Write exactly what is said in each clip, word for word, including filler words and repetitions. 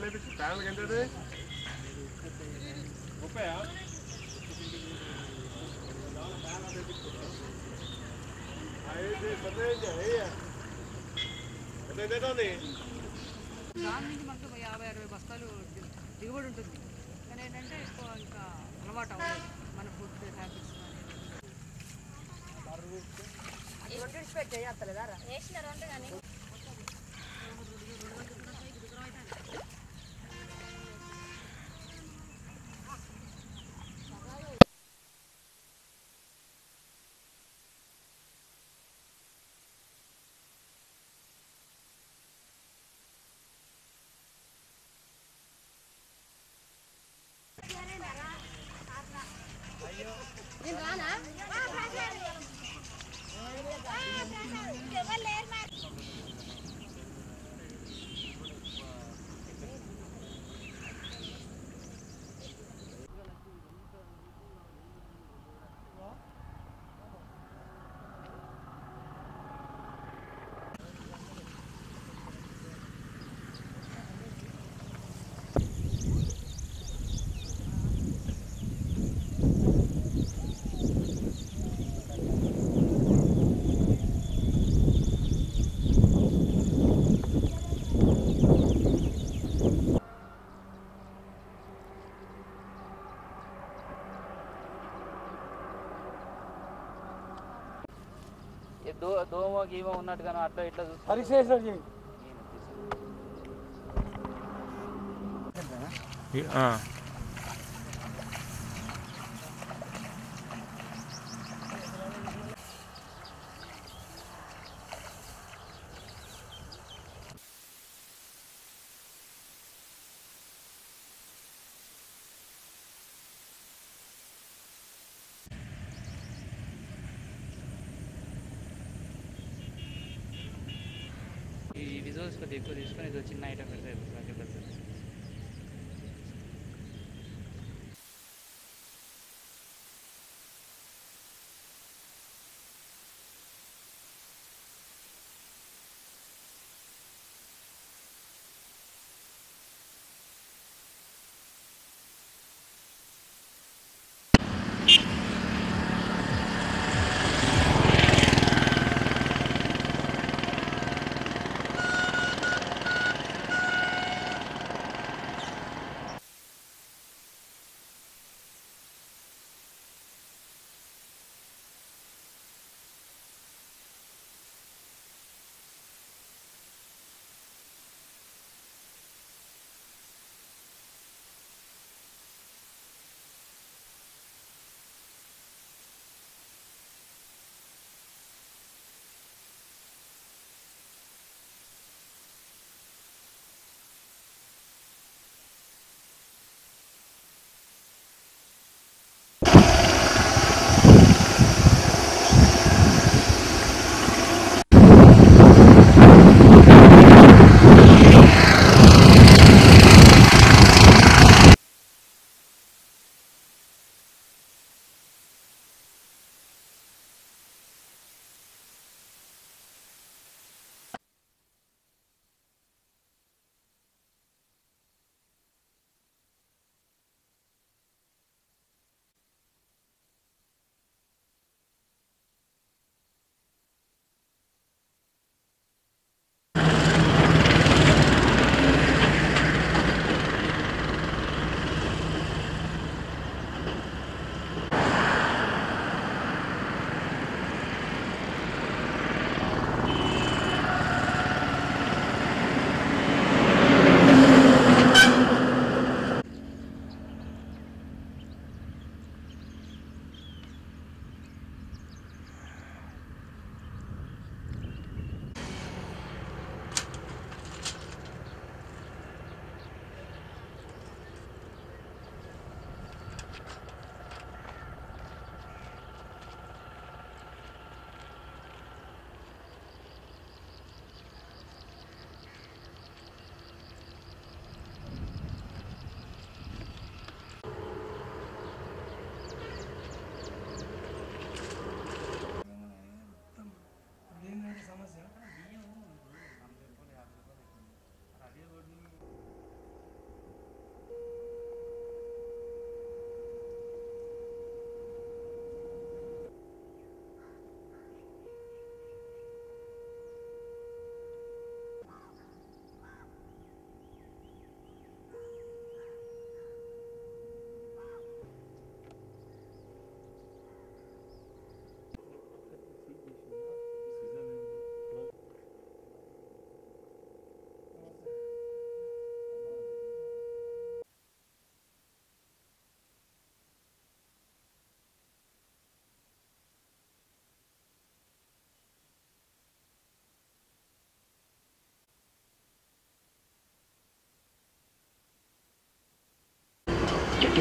Panel ఎంత ముప్పై దాని నుంచి మనకు యాభై అరవై బస్తాలు దిగుబడి ఉంటుంది. కానీ ఏంటంటే ఎక్కువ ఇంకా అలవాటు అవ్వలేదు మన ఫుడ్ హ్యాబిట్స్. వేసినారు అంటే కానీ దో దోమ గీమ ఉన్నట్టుగాను అట్లా ఇట్లా చూసి ఈ విజువల్స్ కొద్దిగా ఎక్కువ తీసుకొని ఏదో చిన్న ఐటమ్ పెడతాయి పెద్దది.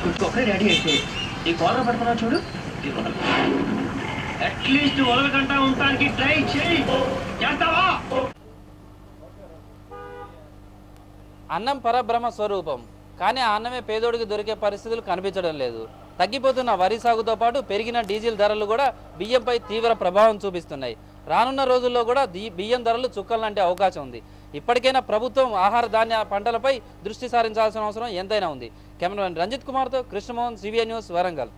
ఒక్కడే రెడీ అయితే ఈ కాలర్ పడుతున్నావు చూడు, అట్లీస్ట్ వదలకంటా ఉండటానికి ట్రై చేయి. చేస్తావా? అన్నం పరబ్రహ్మ స్వరూపం, కానీ ఆ అన్నమే పేదోడికి దొరికే పరిస్థితులు కనిపించడం లేదు. తగ్గిపోతున్న వరి సాగుతో పాటు పెరిగిన డీజిల్ ధరలు కూడా బియ్యంపై తీవ్ర ప్రభావం చూపిస్తున్నాయి. రానున్న రోజుల్లో కూడా బియ్యం ధరలు చుక్కలంటే అవకాశం ఉంది. ఇప్పటికైనా ప్రభుత్వం ఆహార ధాన్య పంటలపై దృష్టి సారించాల్సిన అవసరం ఎంతైనా ఉంది. కెమెరామెన్ రంజిత్ కుమార్తో కృష్ణమోహన్, సివిఐ న్యూస్, వరంగల్.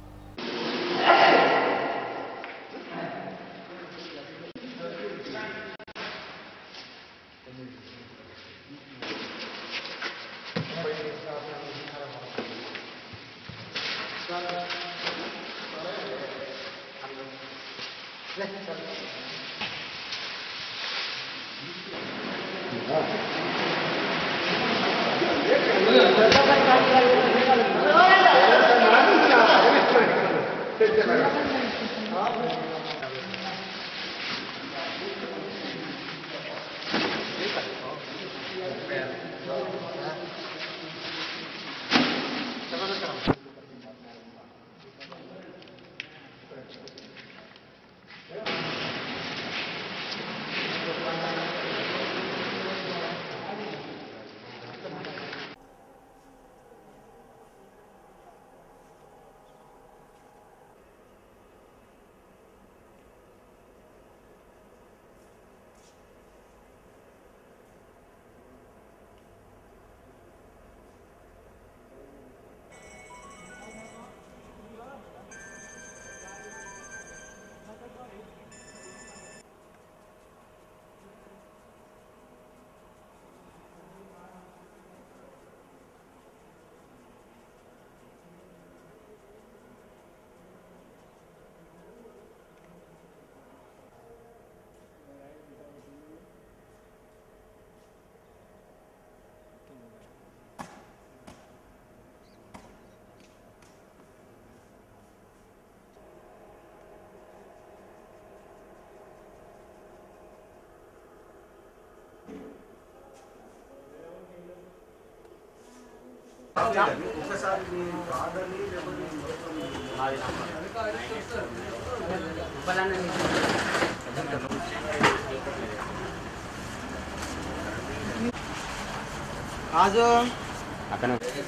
आजो అక్కడ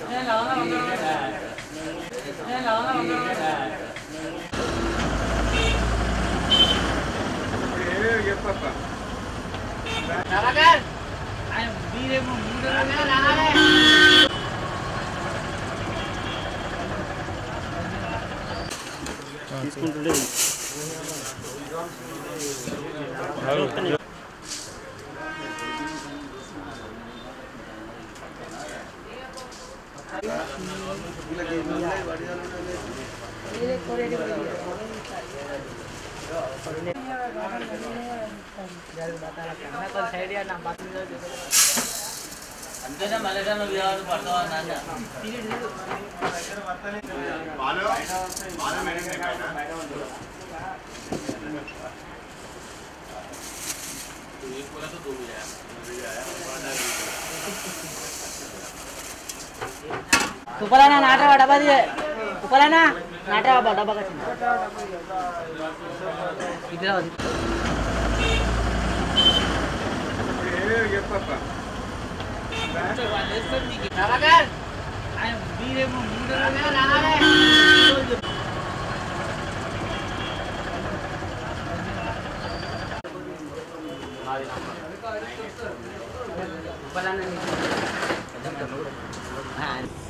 తీసుకుంటుండే అంతేనా మలేషియాలో వివాదాలు పడతావా నాన్న तुपलाना नाटा डब्बा दिए तुपलाना नाटा डब्बा का इधर ये पापा नवाकर आई बीरे मुंडे नानारे तुपलाना हां